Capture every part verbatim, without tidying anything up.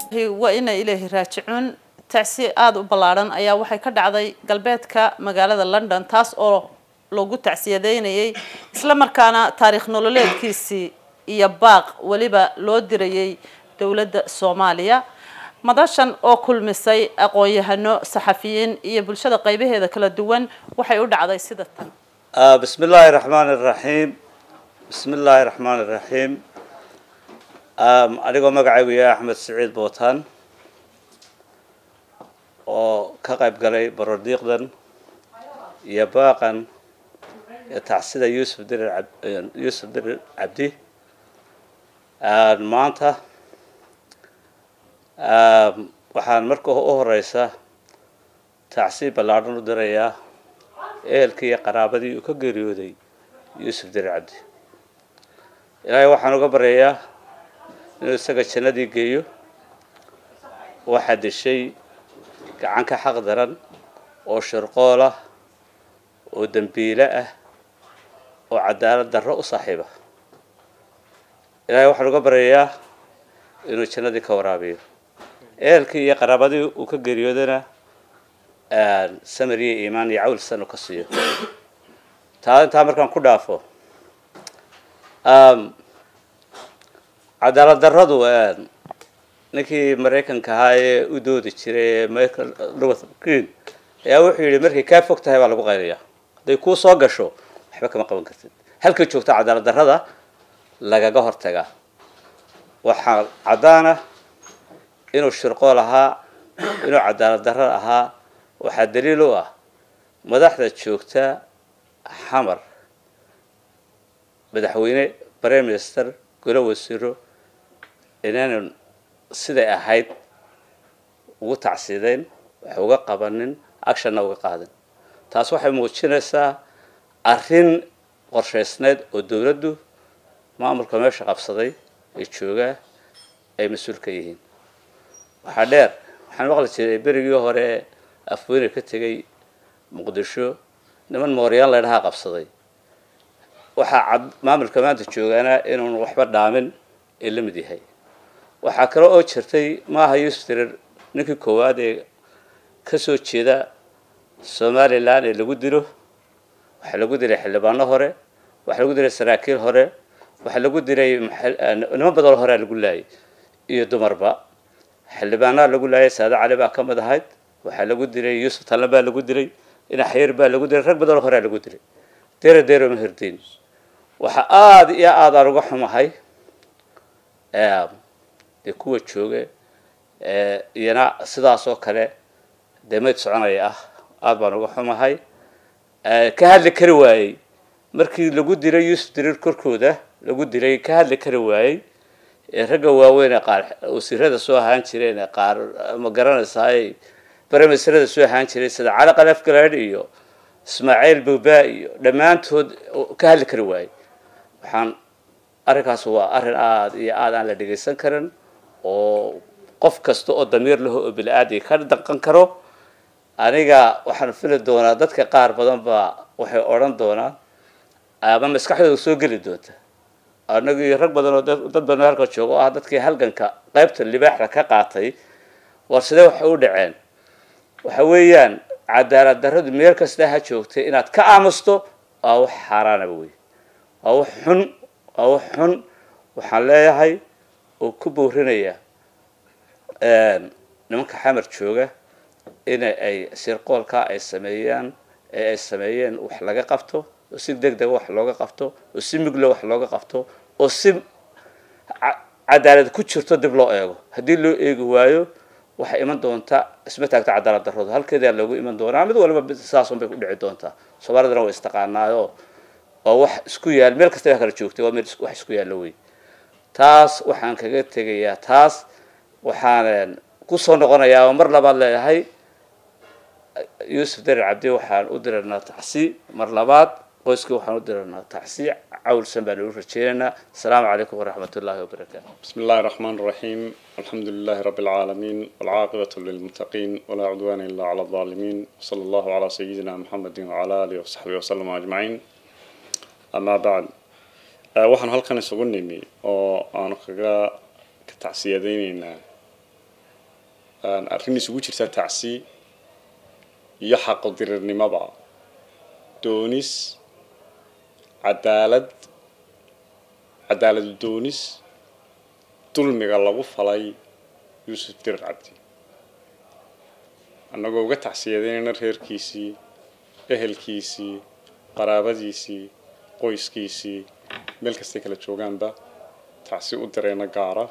وإن إليه راجعون تعسي آد وبلارن أيا وحي كدعday galbeedka magaalada London taas oo loogu tacsiyadeynayay isla markaana taariikh nololeedkiisii iyo baaq waliba loo dirayay dawladda Soomaaliya madashan oo kulmisay aqoon-yahano saxafiyiin iyo bulshada qaybaheeda kala duwan waxay u dhacday sida tan bismillaahir rahmaanir rahiim bismillaahir rahmaanir rahiim anigoo magacaygu yahay Axmed Saciid Bootaan oo ka qayb galay barodiiqdan iyo baaqan tacsida Yuusuf Dirir Yuusuf Dirir Cabdi maanta waxaan marka u horeysa tacsiib ballaaran u dirayaa ehelkii qaraabadii uu ka geeriyooday Yuusuf Dirir Cabdi ilaahay waxaan uga baryayaa inuu isaga jannadii geeyo waxa dishay gacan ka xaq daran oo shirqool ah oo dambiile ah oo cadaalad darro u saaxiiba ilaahay waxaan uga baryayaa inuu jannadii ka waraabiyo ehelkii iyo qaraabadii uu ka geeriyoodana samir iyo iimaan iyo cawl sano ka siiyo taa intaa markaan ku dhaafo cadaalad darradu ninkii Mareykanka ahaa ee u doodi jiray Michael Lewis Green ayaa wuxuu yiri markii ka fog tahay baa lagu qayliyaa haday ku soo gasho waxba kama qaban kartid halka joogta cadaalad darrada lagaga hortaga waxa cadaana inuu shirqool ahaa inuu cadaalad darro ahaa waxa daliil u ah madaxda joogta xamar madaxweyne prime minister golo wasiiro inaan sida ahayd ugu tacsiideen wax uga qabanin action uga qaadan taas waxay muujinaysaa arrin qorsheysneed oo dawladdu maamulka meesha qabsaday ee jooga ay mas'uul ka yihiin waxa dheer waxaan maqli jiray berigii hore afweyn ka tagay muqdisho niman mooriyaan la dhaha qabsaday waxa maamulka maanta joogana inuu waxba dhaamin ee la mid yahay waxa kale oo jirtay maaha Yuusuf Dirir ninkii koowaad ee ka soo jeeda Soomaaliland ee lagu diro waxa lagu diray xildhibaano hore waxa lagu diray saraakiil hore waxa lagu diray niman badan hore lagu laayay iyo dumarba xildhibaanada lagu laayay Saada Cali baa ka mid ahayd waxa lagu diray Yuusuf Talaba lagu diray ina xeer baa lagu diray rag badan hore lagu diray deer deer ma hirdin waxa aad iyo aad uga xumahay ee de kuwa jooga ee iyana sidaas oo kale deemad soconaya ah aad baan uga xumahay ee ka hadli kari waayay markii lagu diray Yuusuf Dirir korkooda lagu diray ka hadli kari waayay ee ragga waaweyn ee qaar wasiirada soo ahaan jireen ee qaar ma garanaysaay barnaamijyada soo ahaan jiray sida Cali Qalaf Galaad iyo Ismaaciil Buuba iyo dhamaantood ka hadli kari waayay waxaan arrinkaas waa arrin aad iyo aad aan la dhageysan karin oo qof kasta oo damiir leh oo bilaaadi ka dhaqan karo aniga waxaan fili doonaa dadka qaar badan ba waxay oran doonaan ama maskaxdooda soo gali doonta anagu iyo rag badan oo dad badan halka joogo ah dadkii halganka qaybta libaaxda ka qaatay war sidee wax u dhaceen waxa weeyaan cadaalad darradu meel kasta ha joogtay inaad ka aamusto oo wax xaraana weey oo xun oo xun waxaan leeyahay oo ku boorinaya een nimanka xamar jooga in ay sirqoolka ay sameeyaan ee ay sameeyeen wax laga qabto oo si degdeg wax looga qabto oo si miglo wax looga qabto oo si cadaalad ku jirto dib loo eego hadii loo eego waayo waxa iman doonta isma taagta cadaalad darrada halkeeda lagu iman doonaa mid walba saasan bay ku dhici doontaa Soomaalidana way istaqaanaayo oo wax isku yaal meel kasta kala joogtay waa meel wax isku yaal way taas waxaan kaga tagayaa taas waxaan ku soo noqonayaa mar labaad leeyahay Yuusuf Dirir Cabdi waxaan u diranaa tacsi mar labaad qoyska waxaan u diranaa tacsi cawl sanbaan u rajeynaa assalaamu calaykum wa rahmatullaahi wa barakaatuh bismillaahir rahmaanir rahiim alxamdulillaahi rabbil caalamiin wal caaqibatu lil muttaqiin wala cudwaana illa ala adh-dhaalimiin sallallahu ala sayyidina muhammadin wa ala alihi wa sahbihi wa sallam ajma'in amma ba'd waxaan halkan isugu nimi oo aan kaga ka tacsiyadeynayna arrin isugu jirta tacsi iyo xaq dirirnimada doonis cadaalad cadaalad doonis dulmiga lagu falay Yuusuf Dirir Cabdi annagoo uga tacsiyadeynayna reerkiisii ehelkiisii qaraabadiisii qoyskiisii meel kasta kala joogaanba tacsi u dirayna gaara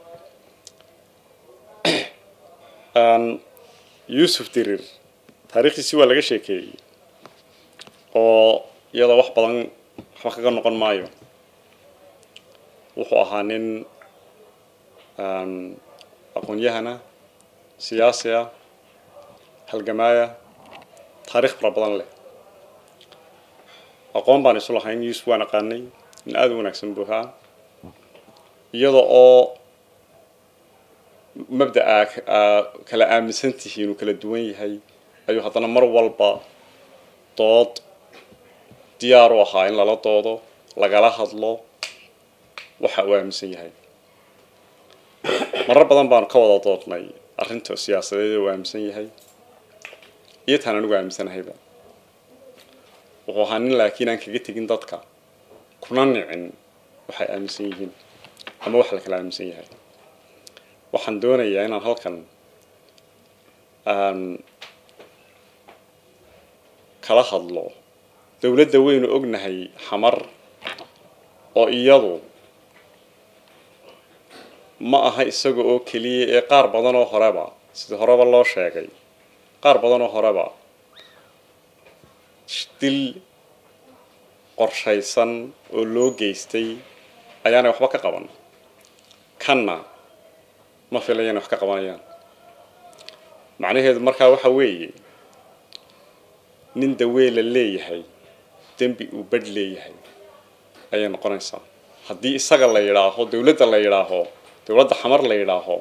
aan Yuusuf Dirir taariikhdiisii waa laga sheekeeyay oo iyada wax badan wax kaga noqon maayo wuxuu ahaa nin aan aqoon-yahana siyaasi ah halgamaaya taariikh fara badan leh aqoon baan isu lahayn Yuusuf waan aqaanay in aad u wanaagsan buu ahaa iyada oo mabda'a kala aaminsantihiin uu kala duwan yahay ayuu haddana mar walba dood diyaar u ahaa in lala doodo lagala hadlo waxa uu aaminsan yahay marar badan baan ka wada doodnay arrinta siyaasadeed uu aaminsan yahay iyo tan anigu aaminsanahyba wuxuu ahaa nin laakiin aan kaga tegin dadka kuna nicin waxay aaminsan yihiin ama wax la kala aaminsan yahay waxaan doonayaa inaan halkan aan kala hadlo dawladda weynu ognahay xamar oo iyadu ma aha isaga oo keliya ee qaar badan oo horeba sida horeba loo sheegay qaar badan oo horeba dil qorshaysan oo loo geystay ayaanay waxba ka qaban kanna ma filayaan wax ka qabanayaan macnaheedu markaa waxa weeye nin daweela leeyahay dembi uu badh leeyahay ayay noqonaysaa haddii isaga la yidhaaho dawladda la yidhaaho dawladda xamar la yidhaaho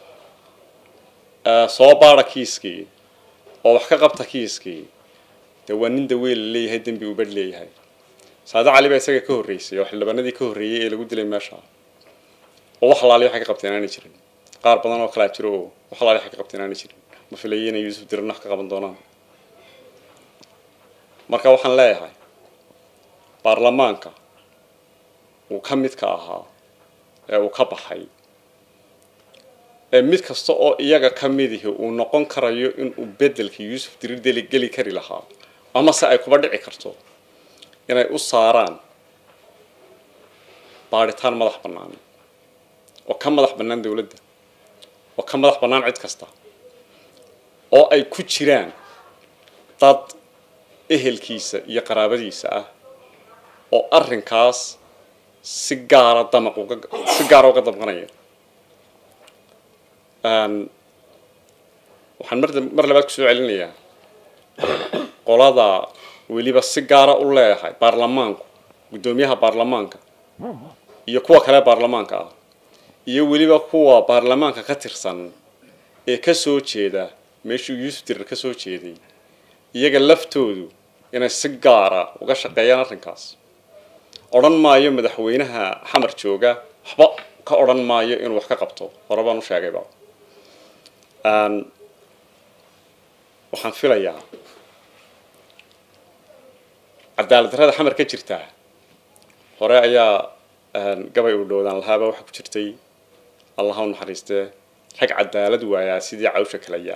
soo baadha kiiskii oo wax ka qabta kiiskii dee waa nin daweela leeyahay dembi uu badh leeyahay saade cali baa isaga ka horreysay oo xildhibaanadii ka horreeyey ee lagu dilay meesha oo wax laali waxay ka qabteen aanay jirin qaar badan oo kala jiro oo wax laali waxay ka qabteen aanay jirin ma filayeen inay Yuusuf Dirir wax ka qaban doonaan marka waxaan leeyahay baarlamaanka uu ka mid ka ahaa ee uu ka baxay ee mid kasta oo iyaga ka mid yahay uu noqon karayo in uu bedelka Yuusuf Dirir deli gali kari lahaa ama se ay kuba dhici karto inay u saaraan baaritaan madax bannaan oo ka madax bannaan dawladda oo ka madax bannaan cid kasta oo ay ku jiraan dad ehelkiisa iyo qaraabadiisa ah oo arrinkaas si gaara damaq uga si gaara uga damqanaya aan waxaan mar mar labaad ku soo celinayaa qolada weliba si gaara u leeyahay baarlamaanku gudoomiyaha baarlamaanka iyo kuwa kale baarlamaanka ah iyo weliba kuwa baarlamaanka ka tirsan ee ka soo jeeda meeshuu Yuusuf Dirir ka soo jeeday iyaga laftoodu inay si gaara uga shaqeeyaan arrinkaas odhan maayo madaxweynaha xamar jooga waxba ka odhan maayo inuu wax ka qabto hore baan u sheegayba aan waxaan filayaa cadaalad darrada xamar ka jirta hore ayaa gabay u dhowdaan lahaaba waxa ku jirtay allah ha naxariistee rag cadaalad waayaa sidii cawsha kala yaa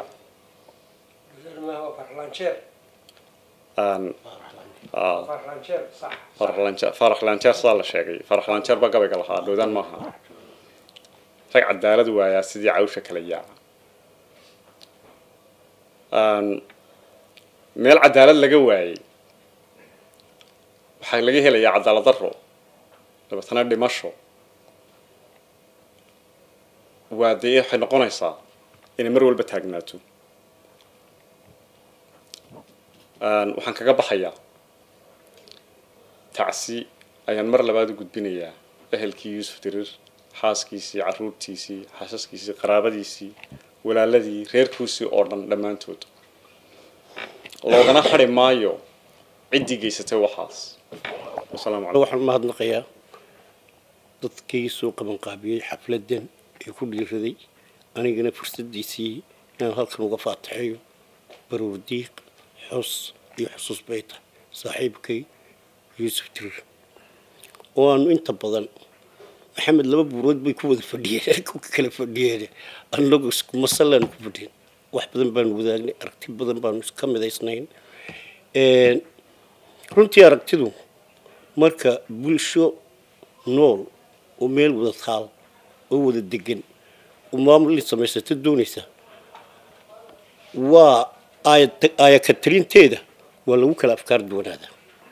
aan farax lanjeer saa la sheegay farax lanjeer baa gabayga lahaa dhowdaan maaha rag cadaalad waayaa sidii cawsha kala yaa aan meel cadaalad laga waayay waxaa laga helayaa cadaalad darro dabeetana dhimasho waa dee waxay noqonaysaa inay mar walba taagnaato waxaan kaga baxayaa tacsi ayaan mar labaad u gudbinayaa ehelkii Yuusuf Dirir xaaskiisii carruurtiisii xaasaskiisii qaraabadiisii walaaladii reerkiisii oo dhan dhammaantood loogana xari maayo ciddii geysatay waxaas wasalaamu calaykum waxaan mahadnaqayaa dadkii soo qaban qaabiyey xafladan ee ku dhiiraday anigana fursaddiisii inaan halkan uga faataxeeyo baruurdiiq xus iyo xusuus bay tahay saaxiibkay yuusuf dirir oo aanu inta badan maxamed laba buurood bay ku wada fadhiyeen ku kala fadhiyeen annagu isku masalaan ku fadhiyeen wax badan baan wadaagnay aragti badan baan iska midaysnayn een runtii aragtidu marka bulsho nool oo meel wada taal oo wada degan oo maamul samaysata doonaysa waa ay ka tirinteeda waa lagu kala afkaar duwanaada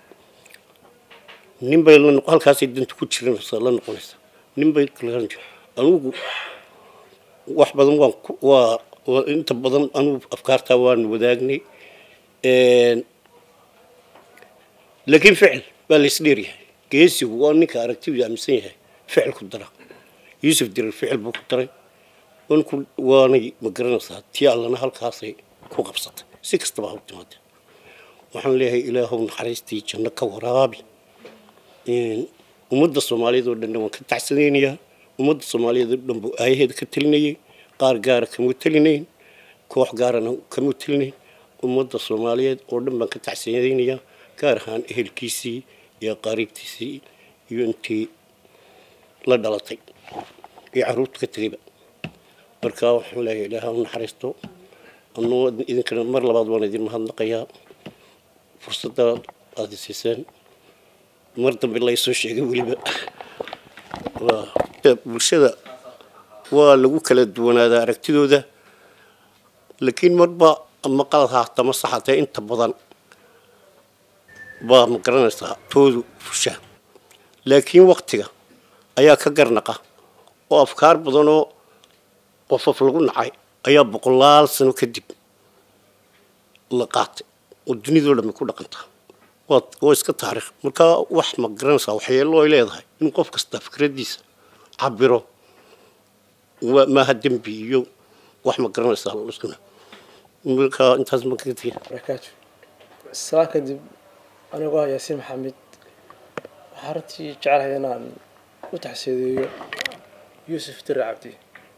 nin bay la noqon halkaasay danta ku jiranaysaa la noqonaysa nin bay kala anugu wax badan waan waa inta badan anugu afkaartaa waan wadaagnay een laakiin ficil baa la isdheeryahay geesigu waa ninka aragtidu aaminsan yahay ficil ku dara yuusuf dirir ficil buu ku daray wanku waanay ma garanaysaa tii allana halkaasay ku qabsatay si kastaba ha u timaadee waxaan leeyahay ilaahow naxariistii janno ka waraabi ummadda soomaaliyeed oo dhan waan ka tacsadaynayaa ummadda soomaaliyeed oo dhan buu aayaheeda ka telinayay qaar gaara kama telinayn koox gaarana kama telinayn ummadda soomaaliyeed oo dhan baan ka tacsadaynayaa gaar ahaan ehelkiisii iyo qariibtiisii iyo intii la dhalatay iyo carruurta ka tegayba marka waxaan leeyahay ilaahow naxariisto anuu idinkana mar labaad waan idin mahadnaqayaa fursadda aad siiseen mar dambe la soo sheegay weliba bulshada waa lagu kala duwanaadaa aragtidooda laakiin marba maqal haata ma saxatee inta badan baa ma garanaysaa toodu fusha laakiin waqtiga ayaa ka garnaqa oo afkaar badanoo qofof lagu nacay ayaa boqolaal sano kadib la qaatay oo dunidoo dhammi ku dhaqantaa waa iska taariikh markaa wax ma garanaysaa waxyeello ay leedahay in qof kasta fikradiisa cabiro maaha dembi iyo wax ma garanaysaa iskuna markaa intaas ma kaga tegin barakaatu saa kadib anigoo ah yaasiin maxamed waxaa runtii jecelahay inaan u taxsiideeyo yuusuf dirir cabdi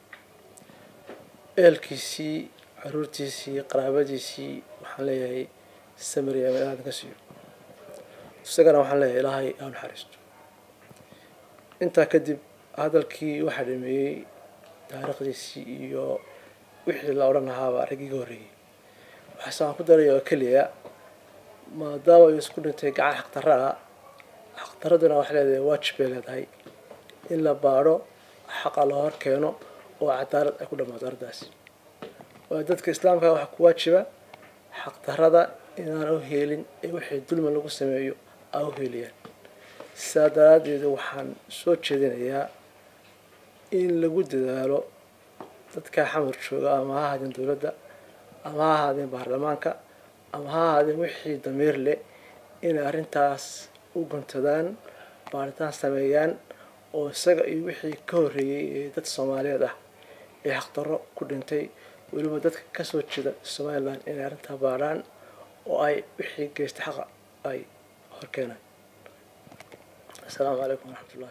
ehelkiisii caruurtiisii qaraabadiisii waxaan leeyahay samir iyo amaan ka siiyo isagana waxaan leeyahay ilaahay aa naxariisto intaa kadib hadalkii waxaa dhameeyey taariikhdiisii iyo wixii la odhan lahaaba raggii ka horreeyey waxaase aan ku daraya oo keliya maadaama ay isku dhintay gacan xaqdarra ah xaqdarraduna waxay leedahay waajib bay leedahay in la baadho xaqa loo hor keeno oo cadaalad ay ku dhammaato arrintaasi waa dadka islaamka waxaa ku waajiba xaqdarrada inaan u heelin ee wixii dulmi lagu sameeyo aa u heeliyaan sidaa daraaddeed waxaan soo jeedinayaa in lagu dadaalo dadka xamar jooga ama ha ahaadeen dowladda ama ha ahaadeen baarlamaanka ama ha ahaadeen wixii damiir leh inay arrintaas u guntadaan baaritaan sameeyaan oo isaga iyo wixii ka horreeyey ee dad soomaaliyeed ah ee xaqdarro ku dhintay weliba dadka kasoo jeeda somalilan inay arrintaa baadhaan oo ay wixii geystay xaqa ay hor keenaan السلام عليكم ورحمة الله.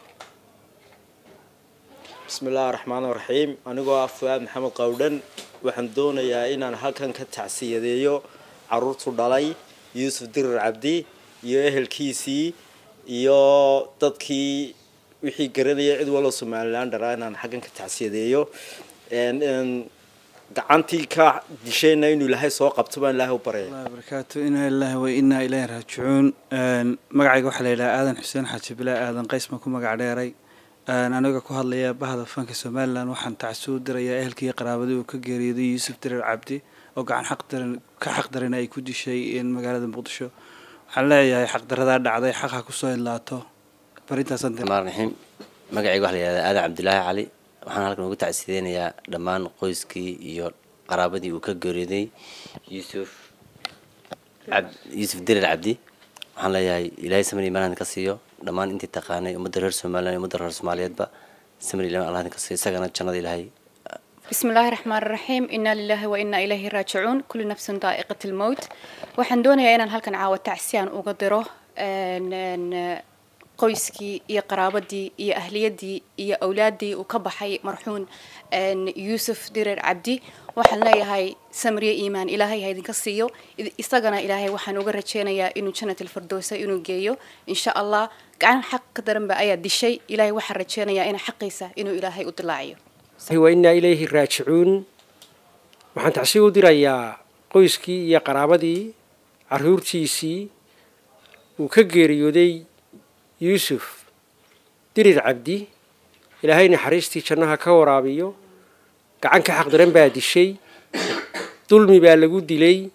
بسم الله الرحمن الرحيم. أنا جوا فؤاد محمد قودن وحمدونا يا إن أنا هكذا كتعسية ديو عروض الدلاي يوسف دير عبدي يأهل كيسي يا تدكي وحي قرني عد ولا سمع لان درا أنا هكذا كتعسية ديو إن إن قعنتي كدشينا إنه لهي سوق بتبان له بري. الله بركاته إنا الله وإنا إليه راجعون. مقعد وحلا إلى آذن حسين حتى بلا آذن قيس ما كم مقعد رأي. أنا نوجا كهالليا بهذا فانك سومالان وحن تعسود دريا أهل كي قرابة وكجريدي يوسف دير عبدي وقعن حق در كحق درنا يكودي شيء إن مقالة مقدشة. حلا يا حق در هذا عضي حقها كسوي لاته. بريتها سنتين. الرحمن الرحيم. مقعد وحلا إلى آذن عبد الله علي. waxaan halkan ugu tacsiideynaya dhamaan qoyskii iyo qaraabadii uu ka geeriyooday Yuusuf Abd Yuusuf Dirir Abdi waxaan leeyahay Ilaahay samir iimaan ka siiyo dhamaan intii taqaanay ummadda reer Soomaaliya iyo ummadda reer Soomaaliyeedba samir iimaan Allah ka siiyo isagana jannada Ilaahay بسم الله الرحمن الرحيم إنا لله وإنا إليه راجعون كل نفس ذائقة الموت waxaan doonayaa inaan halkan caawa tacsiyan uga diro qoyskii iyo qaraabadii iyo ahliyadii iyo awlaadii uu ka baxay marxuun yuusuf dirir cabdi waxaan leeyahay samriye iimaan ilaahay ha idinka siiyo isagana ilaahay waxaan uga rajeynayaa inuu jannatul firdawsa inuu geeyo insha allah gacan xaq ka daran ba ayaa dishay ilaahay waxaan rajeynayaa in xaqiisa inuu ilaahay u dilaaciyo wa inna ilayhi raajicuun waxaan tacsiyo u dirayaa qoyskii iyo qaraabadii caruurtiisii uu ka geeriyooday yuusuf dirir cabdi ilaahay naxariistii jannaha ka waraabiyo gacan ka xaq daran baa dishay dulmi baa lagu dilay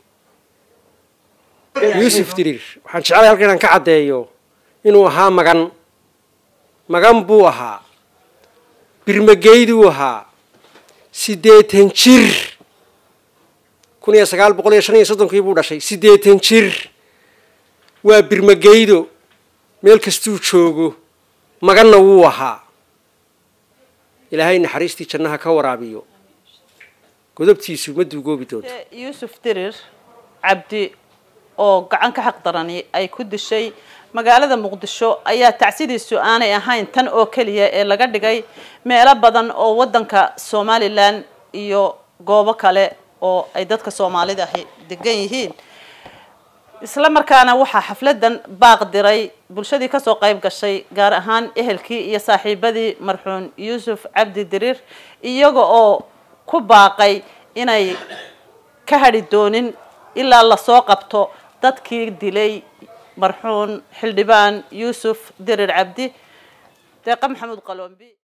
yuusuf dirir waxaan jeclahay halkan inaan ka caddeeyo inuu ahaa magan magan buu ahaa birmageyduu ahaa siddeetan jir kun iyo sagaal boqol iyo shan iyo soddonkii buu dhashay siddeetan jir waa birmageydo meel kastuu joogo maganna wuu ahaa ilaahay naxariistii jannaha ka waraabiyo godobtiisu ma duugoobi doonto yuusuf dirir cabdi oo gacan ka xaq darani ay ku dishay magaalada muqdisho ayaa tacsidiisu aanay ahayn tan oo keliya ee laga dhigay meelo badan oo wadanka Somaliland iyo goobo kale oo ay dadka Soomaalida ahi degan yihiin isla markaana waxa xafladan baaq diray bulshadii ka soo qayb gashay gaar ahaan ehelkii iyo saaxiibadii marxuun yuusuf cabdi dirir iyaga oo ku baaqay inay ka hadhi doonin ilaa la soo qabto dadkii dilay marxuun xildhibaan yuusuf dirir cabdi deeqa maxamed qalombi